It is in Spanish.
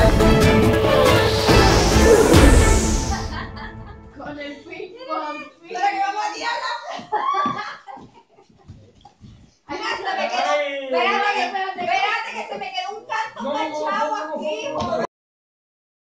Con el ping pong. Pero que vamos a tirarla.